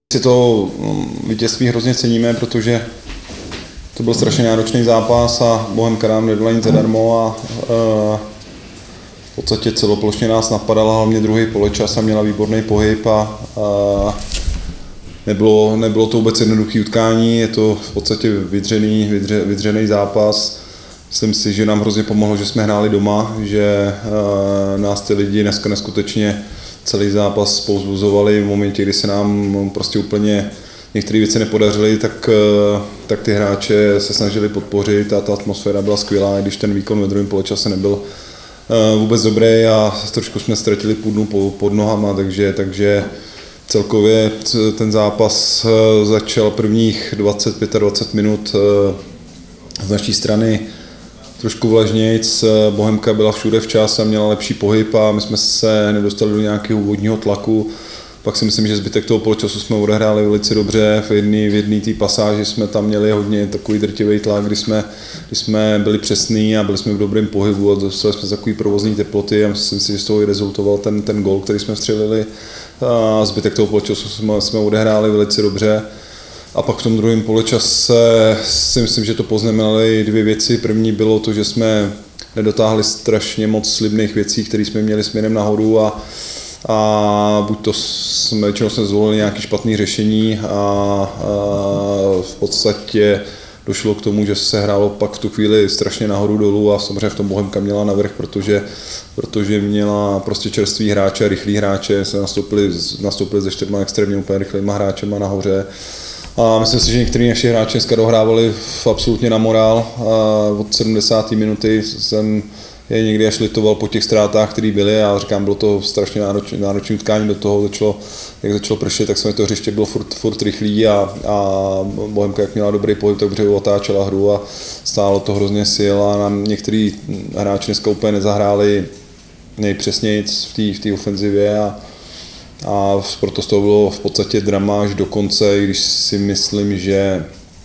Si to vítězství hrozně ceníme, protože to byl strašně náročný zápas a Bohemka nám nedala nic zadarmo a v podstatě celoplošně nás napadala hlavně druhý poločas a měla výborný pohyb a nebylo to vůbec jednoduché utkání, je to v podstatě vydřený zápas. Myslím si, že nám hrozně pomohlo, že jsme hráli doma, že nás ty lidi dneska neskutečně celý zápas povzbuzovali v momentě, kdy se nám prostě úplně některé věci nepodařily, tak ty hráče se snažili podpořit a ta atmosféra byla skvělá, i když ten výkon ve druhém poločase nebyl vůbec dobrý a trošku jsme ztratili půdnu pod nohama, takže celkově ten zápas začal prvních 20-25 minut z naší strany trošku vlažnějc, Bohemka byla všude včas a měla lepší pohyb a my jsme se nedostali do nějakého úvodního tlaku. Pak si myslím, že zbytek toho poločasu jsme odehráli velice dobře, v jedné té pasáži jsme tam měli hodně takový drtivý tlak, kdy jsme byli přesní a byli jsme v dobrém pohybu a dostali jsme takový provozní teploty a myslím si, že z toho i rezultoval ten gól, který jsme vstřelili. A zbytek toho poločasu jsme odehráli velice dobře. A pak v tom druhém poločase si myslím, že to poznamenaly dvě věci. První bylo to, že jsme nedotáhli strašně moc slibných věcí, které jsme měli směrem nahoru a buď to jsme zvolili nějaké špatné řešení a v podstatě došlo k tomu, že se hrálo pak v tu chvíli strašně nahoru dolů a samozřejmě v tom Bohemka měla navrch, protože měla prostě čerství hráče, rychlí hráče, se nastoupili se 4 extrémně úplně rychlýma hráčema nahoře. A myslím si, že někteří naši hráči dneska dohrávali absolutně na morál. Od 70. minuty jsem je někdy až litoval po těch ztrátách, které byly a říkám, bylo to strašně náročné utkání, do toho jak začalo pršet, tak jsme to hřiště bylo furt rychlý a Bohemka, jak měla dobrý pohyb, tak dobře otáčela hru a stálo to hrozně sil a nám některý hráči dneska úplně nezahráli nejpřesněji v té ofenzivě a proto z toho bylo v podstatě drama až do konce, i když si myslím, že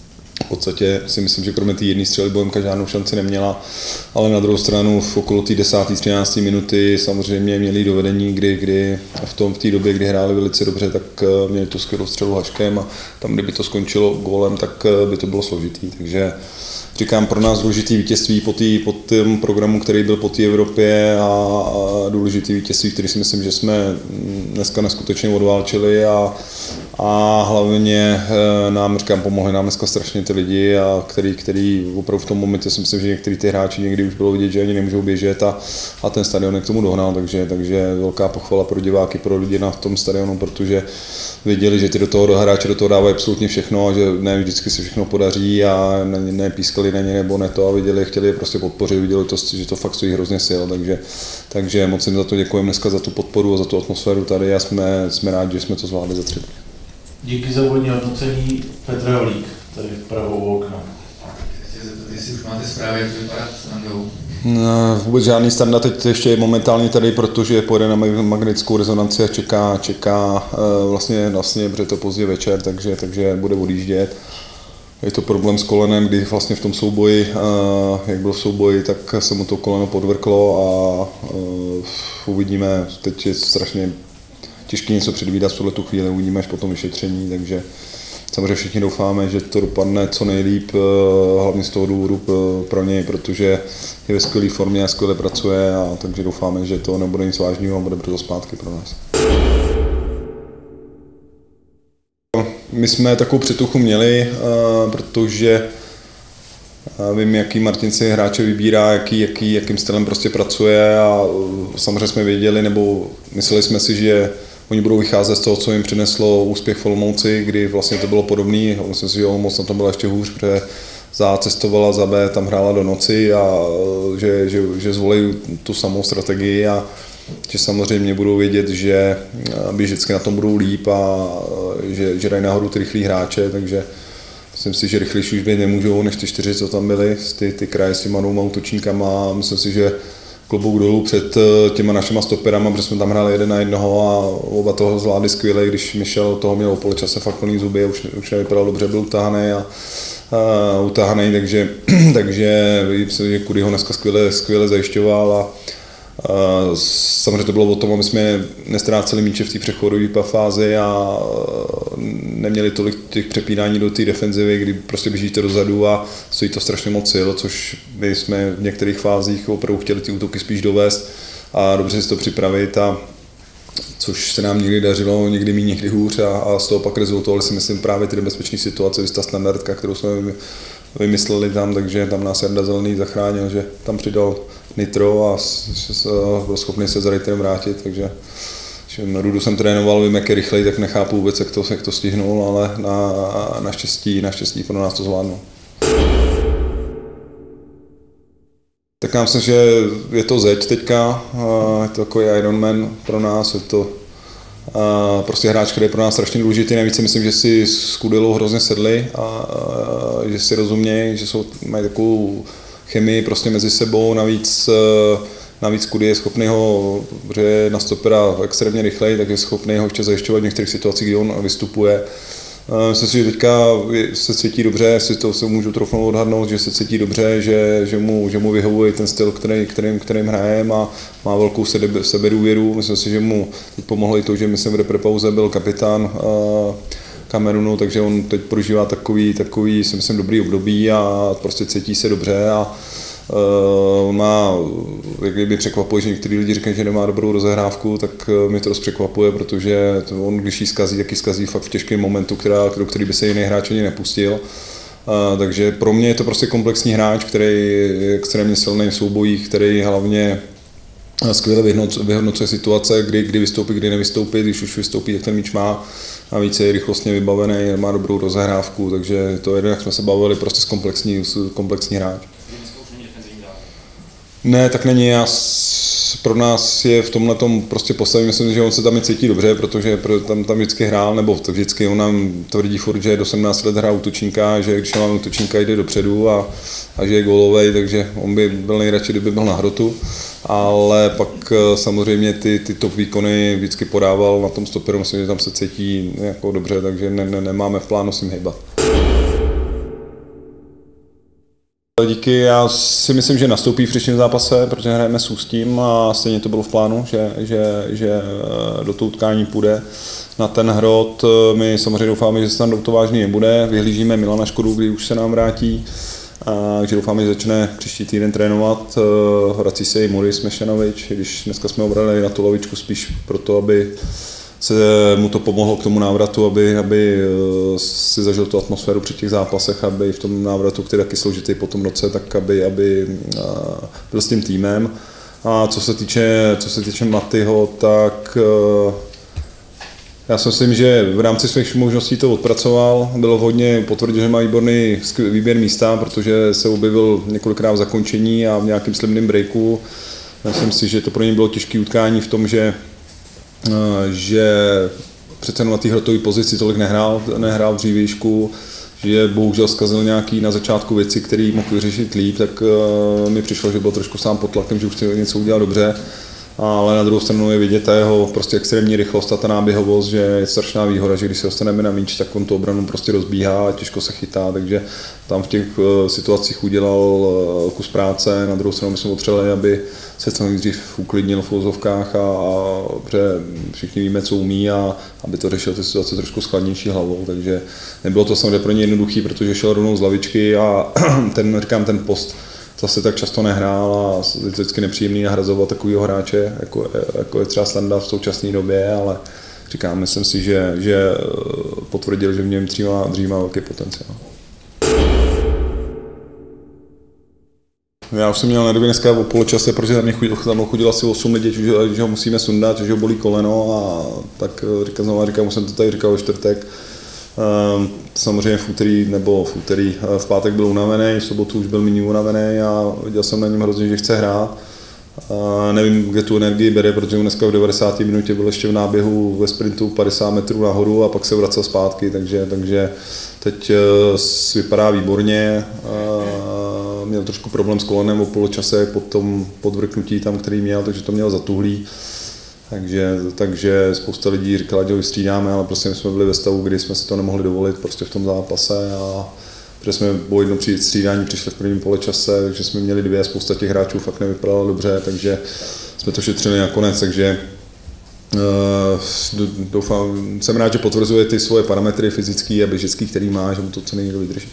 kromě té jedné střely Bohemka žádnou šanci neměla, ale na druhou stranu v okolo té 10. 13. minuty samozřejmě měli dovedení, kdy v té době, kdy hráli velice dobře, tak měli tu skvělou střelu Haškem a tam, kdyby to skončilo gólem, tak by to bylo složitý. Takže říkám, pro nás důležitý vítězství po tom programu, který byl po té Evropě a důležitý vítězství, který si myslím, že jsme dneska neskutečně odválčili a hlavně pomohli nám dneska strašně ty lidi, který opravdu v tom momentě si myslím, že některý ty hráči někdy už bylo vidět, že ani nemůžou běžet a ten stadion k tomu dohnal, takže velká pochvala pro diváky, pro lidi na tom stadionu, protože věděli, že ty hráči do toho dávají absolutně všechno a že ne vždycky se všechno podaří a nepískali na ně nebo ne to a chtěli je prostě podpořit, viděli to, že to fakt stojí hrozně sil, takže moc jim za to děkujeme dneska za tu podporu a za tu atmosféru tady a jsme rádi, že jsme to zvládli za 3 dny. Díky za úvodní hodnocení. Petr Holík, tady vpravo u okna. Jestli už máte zprávy, jak to vypadá s Andou? Vůbec žádný standard teď ještě je momentálně tady, protože pojede na magnetickou rezonanci a čeká vlastně, protože to pozdě večer, takže bude odjíždět. Je to problém s kolenem, kdy vlastně v tom souboji, jak byl v souboji, tak se mu to koleno podvrklo a uvidíme, teď je strašně těžké něco předvídat v tuhletu chvíli, uvidíme až po tom vyšetření, takže samozřejmě všichni doufáme, že to dopadne co nejlíp, hlavně z toho důvodu pro něj, protože je ve skvělé formě a skvěle pracuje, a takže doufáme, že to nebude nic vážného a bude brzo zpátky pro nás. My jsme takovou přetuchu měli, protože vím, jaký Martin si hráče vybírá, jakým stylem prostě pracuje a samozřejmě jsme věděli, nebo mysleli jsme si, že oni budou vycházet z toho, co jim přineslo úspěch v Olomouci, kdy vlastně to bylo podobné. Myslím si, že Olomouc na tom byla ještě hůř, protože za A cestovala, za B tam hrála do noci a že zvolí tu samou strategii a že samozřejmě budou vědět, že běžecky na tom budou líp a že dají nahoru ty rychlí hráče, takže myslím si, že rychlejší už být nemůžou než ty 4, co tam byly, ty kraje s těma 2 útočníkama a myslím si, že klobouk dolů před těma našima stoperama, protože jsme tam hráli 1 na 1 a oba toho zvládli skvěle, když Michel toho měl o poločase fakt plný zuby a už nevypadal dobře, byl utáhaný, takže myslím, že Kudy ho dneska skvěle zajišťoval Samozřejmě to bylo o tom, aby jsme nestráceli míče v té přechodové fázi a neměli tolik těch přepínání do té defenzivy, kdy prostě běžíte dozadu a stojí to strašně moc sil, což my jsme v některých fázích opravdu chtěli ty útoky spíš dovést a dobře si to připravit, a což se nám někdy dařilo, někdy méně, někdy hůř, a z toho pak rezultovali si myslím právě ty nebezpečné situace, ta standardka, kterou jsme vymysleli tam, takže tam nás Jarda Zelený zachránil, že tam přidal nitro a byl schopný se za Reiterem vrátit, takže Rudu jsem trénoval, vím, jak je rychlej, tak nechápu vůbec, jak to stihnul, ale naštěstí pro nás to zvládnul. Tak já myslím, že je to zeď teďka, je to takový Ironman pro nás, je to prostě hráč, který je pro nás strašně důležitý, navíc si myslím, že si s Kudylou hrozně sedli a že si rozumějí, že mají takovou chemii prostě mezi sebou, navíc Kudy je schopný ho, protože je na stopera extrémně rychlej, tak je schopný ho ještě zajišťovat v některých situacích, kdy on vystupuje. Myslím si, že teďka se cítí dobře, jestli to se můžu trochu odhadnout, že se cítí dobře, že mu vyhovuje ten styl, kterým hraje, má velkou sebedůvěru. Myslím si, že mu teď pomohlo i to, že myslím v reprepauze byl kapitán Kamerunu, takže on teď prožívá takový si myslím dobrý období a prostě cítí se dobře a má, jak kdyby překvapuje, že některý lidi říkají, že nemá dobrou rozehrávku, tak mě to dost překvapuje, protože on, když ji zkazí, tak ji zkazí fakt v těžkém momentu, do který by se jiný hráč ani nepustil. Takže pro mě je to prostě komplexní hráč, který je extrémně silný v soubojích, který hlavně skvěle vyhodnocuje situace, kdy vystoupí, kdy nevystoupí, když už vystoupí, tak ten míč má a více je rychlostně vybavený, má dobrou rozehrávku, takže to je, jak jsme se bavili, prostě komplexní hráč. Ne, tak není. Pro nás je v tomhle tom prostě postavím, myslím, že on se tam i cítí dobře, protože tam vždycky hrál, nebo to vždycky on nám tvrdí furt, že do 17 let hrá útočníka, že když máme útočníka, jde dopředu a že je gólovej, takže on by byl nejradši, kdyby byl na hrotu, ale pak samozřejmě ty top výkony vždycky podával na tom stoperu, myslím, že tam se cítí jako dobře, takže nemáme v plánu s ním hejbat. Díky, já si myslím, že nastoupí v příštím zápase, protože hrajeme s Ústím a stejně to bylo v plánu, že do toho utkání půjde na ten hrot. My samozřejmě doufáme, že se tam to vážný nebude, vyhlížíme Milana Škodu, kdy už se nám vrátí, takže doufáme, že začne příští týden trénovat. Vrací se i Moris Mešanovič, když dneska jsme obrali na tu lavičku spíš proto, aby se mu to pomohlo k tomu návratu, aby si zažil tu atmosféru při těch zápasech, aby v tom návratu, který je taky složitý po tom roce, tak aby byl s tím týmem. A co se týče Matyho, tak já si myslím, že v rámci svých možností to odpracoval. Bylo hodně potvrdil, že má výborný výběr místa, protože se objevil několikrát v zakončení a v nějakém slibném breaku. Myslím si, že to pro něj bylo těžké utkání v tom, že přece na té hrotové pozici tolik nehrál dřívějšku, že bohužel zkazil nějaký na začátku věci, které mohl vyřešit líp, tak mi přišlo, že byl trošku sám pod tlakem, že už chtěl něco udělat dobře, ale na druhou stranu je vidět ta jeho prostě extrémní rychlost a ta náběhovost, že je strašná výhoda, že když se dostaneme na míč, tak on tu obranu prostě rozbíhá a těžko se chytá, takže tam v těch situacích udělal kus práce, na druhou stranu my jsme potřebovali, aby se co nejdřív uklidnil v uvozovkách a všichni víme, co umí a aby to řešil ty situace trošku s chladnější hlavou, takže nebylo to samozřejmě pro ně jednoduchý, protože šel rovnou z lavičky a ten post zase tak často nehrál a je vždycky nepříjemný nahrazovat takového hráče, jako je třeba Standa v současné době, ale říkám, myslím si, že potvrdil, že v něm dřív má velký potenciál. Já už jsem měl nervy dneska o poločase, protože tam chodilo asi 8 lidí, že ho musíme sundat, že ho bolí koleno a tak říkám, už jsem to tady říkal ve čtvrtek. Samozřejmě v úterý, v pátek byl unavený, v sobotu už byl méně unavený a viděl jsem na něm hrozně, že chce hrát. Nevím, kde tu energii bere, protože dneska v 90. minutě byl ještě v náběhu ve sprintu 50 metrů nahoru a pak se vracel zpátky, takže teď vypadá výborně. Měl trošku problém s kolenem o poločase po tom podvrknutí tam, který měl, takže to měl zatuhlý. Takže spousta lidí říkala, že ho vystřídáme, ale prostě my jsme byli ve stavu, kdy jsme si to nemohli dovolit prostě v tom zápase a protože jsme po jednom střídání přišli v prvním poločase, takže jsme měli 2, spousta těch hráčů fakt nevypadalo dobře, takže jsme to šetřili nakonec, takže doufám, jsem rád, že potvrzuje ty svoje parametry fyzický a běžecký, který má, že mu to co nejvíc vydrží.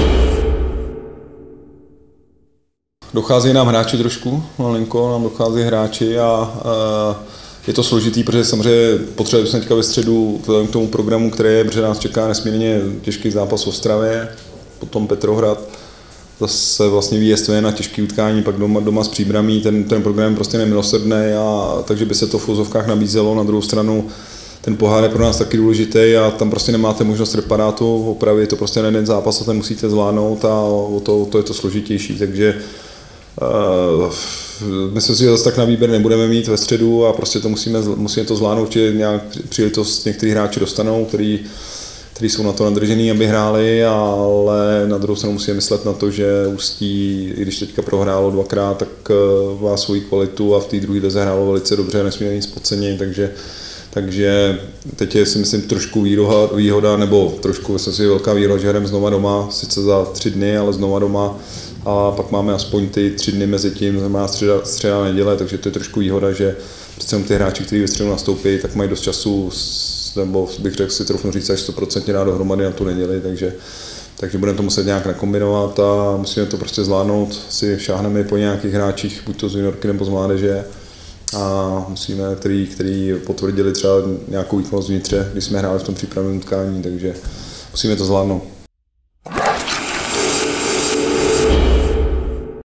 Dochází nám hráči trošku, malinko nám dochází hráči a je to složitý, protože samozřejmě potřebujeme teďka ve středu k tomu programu, který je, protože nás čeká nesmírně těžký zápas v Ostravě, potom Petrohrad, zase vlastně výjezd na těžké utkání, pak doma s Příbramí, ten program je prostě nemilosrdný, a takže by se to v úzovkách nabízelo. Na druhou stranu ten pohár je pro nás taky důležitý a tam prostě nemáte možnost reparátu, opravy, je to prostě na jeden zápas a ten musíte zvládnout a to je to složitější, takže myslím si, že zase tak na výběr nebudeme mít ve středu a prostě to musíme to zvládnout, že nějak příležitost některý hráči dostanou, který jsou na to nadržený, aby hráli, ale na druhou stranu musíme myslet na to, že Ústí, i když teďka prohrálo dvakrát, tak má svoji kvalitu a v té druhé lize hrálo velice dobře a nesmíme nic podcenit, takže teď je si myslím trošku výhoda, nebo trošku myslím si velká výhoda, že hrajeme znova doma, sice za 3 dny, ale znova doma a pak máme aspoň ty 3 dny mezi tím, znamená středa neděle, takže to je trošku výhoda, že přece ty hráči, kteří ve středu nastoupí, tak mají dost času, nebo bych řekl si troufnu říct, až 100% dát dohromady na tu neděli, takže budeme to muset nějak nakombinovat a musíme to prostě zvládnout, si šáhneme po nějakých hráčích, buď to z juniorky nebo z mládeže a musíme, který potvrdili třeba nějakou výkonnost vnitře, když jsme hráli v tom přípravném utkání, takže musíme to zvládnout.